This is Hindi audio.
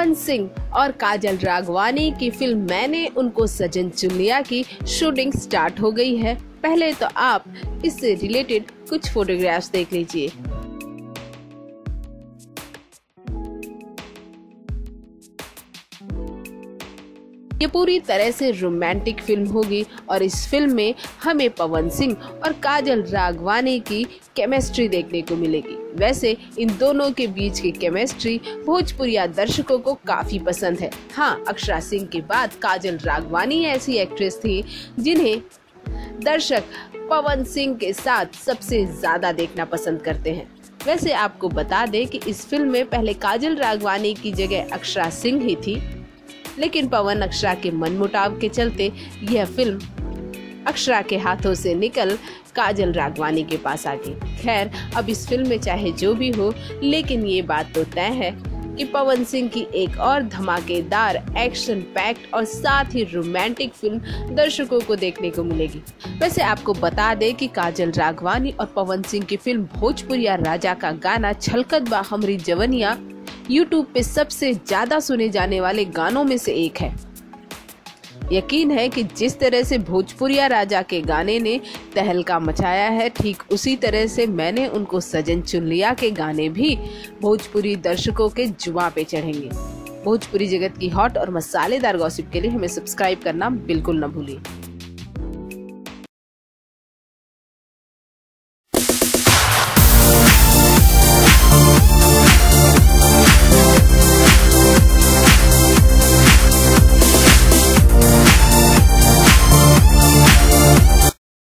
पवन सिंह और काजल राघवानी की फिल्म मैंने उनको सजन चुन लिया की शूटिंग स्टार्ट हो गई है। पहले तो आप इससे रिलेटेड कुछ फोटोग्राफ्स देख लीजिए। ये पूरी तरह से रोमांटिक फिल्म होगी और इस फिल्म में हमें पवन सिंह और काजल राघवानी की केमिस्ट्री देखने को मिलेगी। वैसे इन दोनों के बीच की केमिस्ट्री भोजपुरिया दर्शकों को काफी पसंद है। हाँ, अक्षरा सिंह के बाद काजल राघवानी ऐसी एक्ट्रेस थी जिन्हें दर्शक पवन सिंह के साथ सबसे ज्यादा देखना पसंद करते हैं। वैसे आपको बता दें कि इस फिल्म में पहले काजल राघवानी की जगह अक्षरा सिंह ही थी, लेकिन पवन अक्षरा के मनमुटाव के चलते यह फिल्म अक्षरा के हाथों से निकल काजल राघवानी के पास आ गई। खैर, अब इस फिल्म में चाहे जो भी हो, लेकिन ये बात तो तय है कि पवन सिंह की एक और धमाकेदार एक्शन पैक्ड और साथ ही रोमांटिक फिल्म दर्शकों को देखने को मिलेगी। वैसे आपको बता दें कि काजल राघवानी और पवन सिंह की फिल्म भोजपुरिया राजा का गाना छलकत बा हमरी जवनिया YouTube पे सबसे ज्यादा सुने जाने वाले गानों में से एक है। यकीन है कि जिस तरह से भोजपुरिया राजा के गाने ने तहलका मचाया है, ठीक उसी तरह से मैंने उनको सजन चुन लिया के गाने भी भोजपुरी दर्शकों के जुबां पे चढ़ेंगे। भोजपुरी जगत की हॉट और मसालेदार गॉसिप के लिए हमें सब्सक्राइब करना बिल्कुल न भूलिए।